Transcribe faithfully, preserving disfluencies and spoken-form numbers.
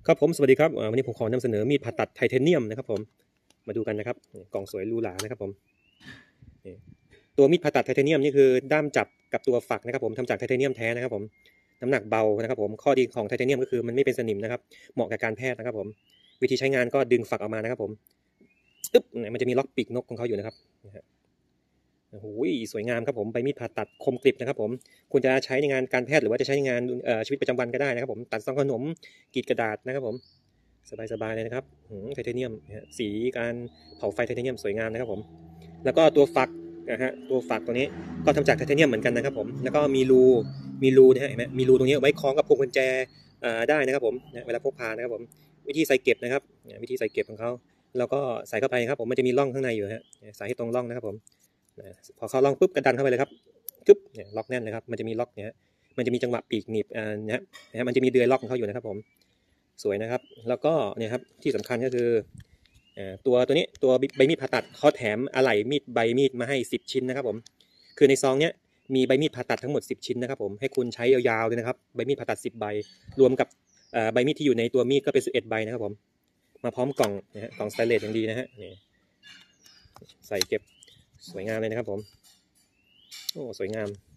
ครับผมสวัสดีครับวันนี้ผมขอนำเสนอมีดผ่าตัดไทเทเนียมนะครับผมมาดูกันนะครับกล่องสวยหรูหรานะครับผมตัวมีดผ่าตัดไทเทเนียมนี่คือด้ามจับกับตัวฝักนะครับผมทำจากไทเทเนียมแท้นะครับผมน้ำหนักเบานะครับผมข้อดีของไทเทเนียมก็คือมันไม่เป็นสนิมนะครับเหมาะกับการแพทย์นะครับผมวิธีใช้งานก็ดึงฝักออกมานะครับผมตึ๊บมันจะมีล็อกปีกนกของเขาอยู่นะครับโอ้โหสวยงามครับผมใบมีดผ่าตัดคมกริบนะครับผมคุณจะใช้ในงานการแพทย์หรือว่าจะใช้ในงานชีวิตประจำวันก็ได้นะครับผมตัดซองขนมกรีดกระดาษนะครับผมสบายๆเลยนะครับไทเทเนียมสีการเผาไฟไทเทเนียมสวยงามนะครับผมแล้วก็ตัวฝักนะฮะตัวฝักตัวนี้ก็ทำจากไทเทเนียมเหมือนกันนะครับผมแล้วก็มีรูมีรูนะฮะเห็นไหมมีรูตรงนี้ไว้คล้องกับพวงกุญแจได้นะครับผมเวลาพกพานะครับผมวิธีใส่เก็บนะครับวิธีใส่เก็บของเขาแล้วก็ใส่เข้าไปครับผมมันจะมีร่องข้างในอยู่ฮะใส่ให้ตรงร่องนะครับผมพอเข้าร่องปุ๊บกระดันเข้าไปเลยครับกึ๊บเนี่ยล็อกแน่นเลยครับมันจะมีล็อกเนี่ยมันจะมีจังหวะปีกหนีบอ่าเนี่ยนะฮะมันจะมีเดือยล็อกของเขาอยู่นะครับผมสวยนะครับแล้วก็เนี่ยครับที่สำคัญก็คือตัวตัวนี้ตัวใบมีดผ่าตัดเขาแถมอะไหล่มีดใบมีดมาให้สิบชิ้นนะครับผมคือในซองเนี้ยมีใบมีดผ่าตัดทั้งหมดสิบชิ้นนะครับผมให้คุณใช้ยาวๆเลยนะครับใบมีดผ่าตัดสิบใบรวมกับใบมีดที่อยู่ในตัวมีดก็เป็นสิบเอ็ดใบนะครับผมมาพร้อมกล่องนะฮะกล่องสแตนเลสอย่างดีนะฮะนี่ใส่เก็บสวยงามเลยนะครับผมโอ้สวยงาม